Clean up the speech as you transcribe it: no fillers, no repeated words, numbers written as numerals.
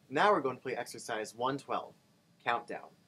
Now we're going to play exercise 112, countdown.